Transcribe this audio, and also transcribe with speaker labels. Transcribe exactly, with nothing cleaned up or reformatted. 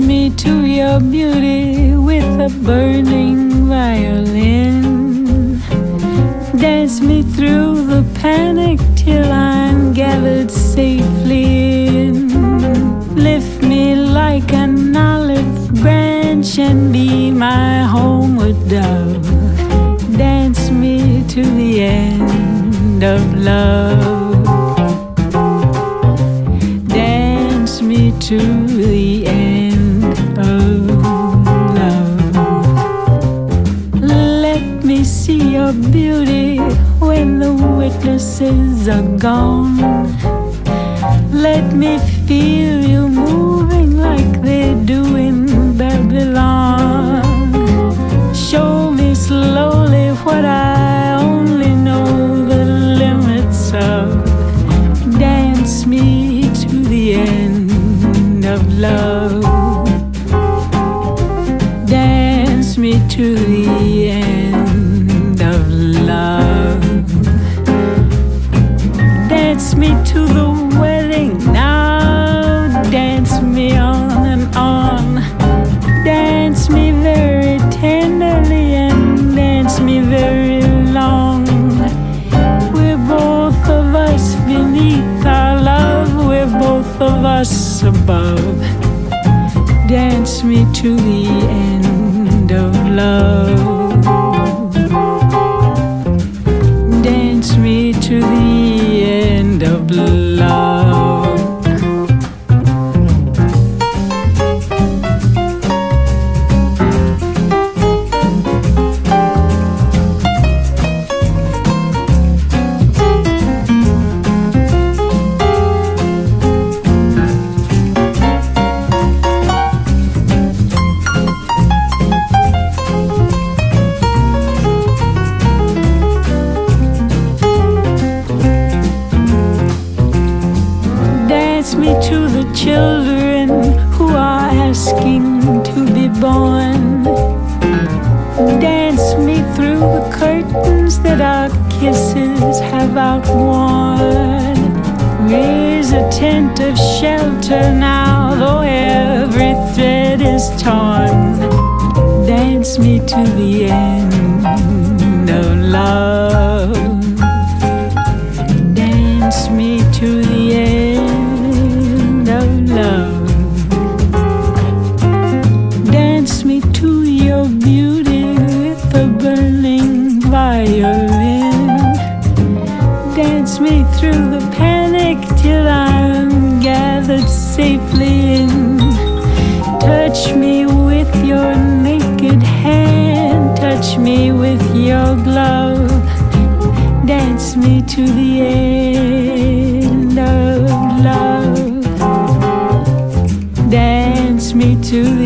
Speaker 1: me to your beauty with a burning violin. Dance me through the panic till I'm gathered safely in. Lift me like an olive branch and be my homeward dove. Dance me to the end of love. Dance me to the end of love. Let me see your beauty when the witnesses are gone. Let me feel you moving like they do in Babylon. Show me slowly what I only know the limits of. Dance me to the end of love. Dance me to the end of love. Dance me to the wedding now. Dance me on and on. Dance me very tenderly and dance me very long. We're both of us beneath our love. We're both of us above. Dance me to the end of love. Dance me to the end of love. Dance me to the children who are asking to be born. Dance me through the curtains that our kisses have outworn. Raise a tent of shelter now, though every thread is torn. Dance me to the end of love. Dance me to the end of love. Dance me to your beauty with a burning violin. Dance me through the panic till I'm gathered safely in. Touch me with your naked hand. Touch me with your glove. Dance me to the end of love. Dance me to